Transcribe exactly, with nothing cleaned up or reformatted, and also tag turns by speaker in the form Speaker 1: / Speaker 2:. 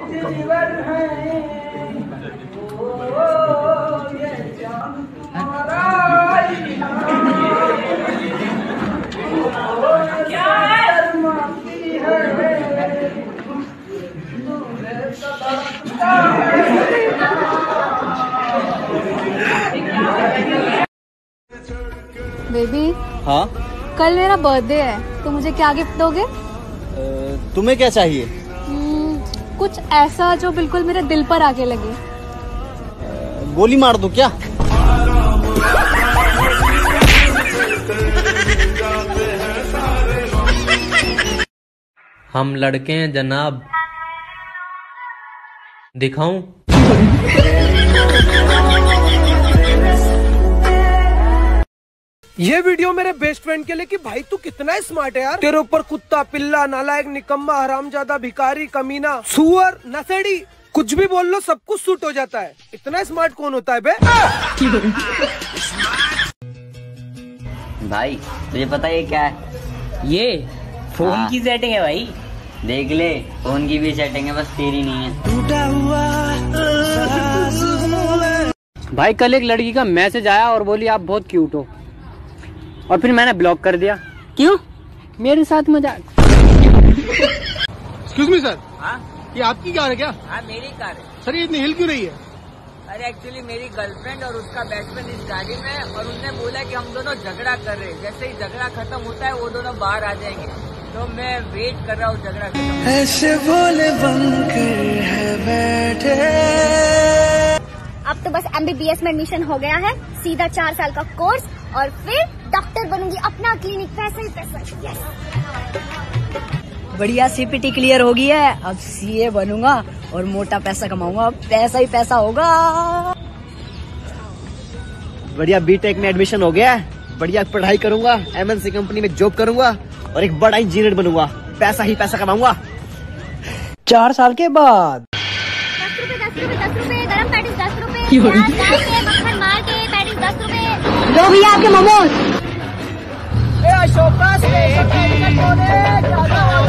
Speaker 1: जीवन है ओ ये जान तुम्हारा क्या शर्माती है
Speaker 2: बेबी।
Speaker 3: हाँ
Speaker 2: कल मेरा बर्थडे है तो मुझे क्या गिफ्ट दोगे?
Speaker 3: तुम्हें क्या चाहिए?
Speaker 2: hmm, कुछ ऐसा जो बिल्कुल मेरे दिल पर आके लगे।
Speaker 3: गोली मार दो क्या?
Speaker 4: हम लड़के हैं जनाब, दिखाऊं?
Speaker 5: ये वीडियो मेरे बेस्ट फ्रेंड के लिए कि भाई तू कितना स्मार्ट है यार। तेरे ऊपर कुत्ता, पिल्ला, नालायक, निकम्मा, हरामजादा, भिखारी, कमीना, सुअर, नशेड़ी, कुछ भी बोल लो सब कुछ सूट हो जाता है। इतना स्मार्ट कौन होता है बे?
Speaker 6: भाई तुझे पता है क्या है?
Speaker 7: ये फोन
Speaker 6: हाँ।
Speaker 7: की सेटिंग है भाई।
Speaker 6: देख ले, फोन की भी सेटिंग है, बस तेरी नहीं है। टूटा हुआ
Speaker 7: भाई कल एक लड़की का मैसेज आया और बोली आप बहुत क्यूट हो, और फिर मैंने ब्लॉक कर दिया। क्यों? मेरे साथ मजाक।
Speaker 5: Excuse me sir.
Speaker 7: हाँ
Speaker 5: ये आपकी कार है क्या?
Speaker 7: हाँ मेरी कार है
Speaker 5: सर ये इतनी हिल क्यों रही है?
Speaker 7: अरे एक्चुअली मेरी गर्लफ्रेंड और उसका बेस्ट फ्रेंड इस गाड़ी में है और उसने बोला कि हम दोनों झगड़ा कर रहे हैं। जैसे ही झगड़ा खत्म होता है वो दोनों बाहर आ जाएंगे, तो मैं वेट कर रहा हूँ झगड़ा खत्म।
Speaker 1: ऐसे भोले बनकर है बैठे।
Speaker 8: अब तो बस एमबीबीएस में एडमिशन हो गया है, सीधा चार साल का कोर्स और फिर डॉक्टर बनूंगी, अपना क्लिनिक, पैसा ही पैसा। यस।
Speaker 9: बढ़िया सीपीटी क्लियर हो गई है, अब सीए बनूंगा और मोटा पैसा कमाऊंगा, पैसा ही पैसा होगा।
Speaker 3: बढ़िया बीटेक में एडमिशन हो गया है, बढ़िया पढ़ाई करूंगा, एमएनसी कंपनी में जॉब करूंगा और एक बड़ा इंजीनियर बनूंगा, पैसा ही पैसा कमाऊंगा।
Speaker 9: चार साल के बाद
Speaker 8: दस रुपए दस रुपए दस रुपए गरम पैटीज दस रुपए, मक्खन मार के पैटीज दस रुपए।
Speaker 9: लो भैया आपके मोमोज।
Speaker 1: अशोका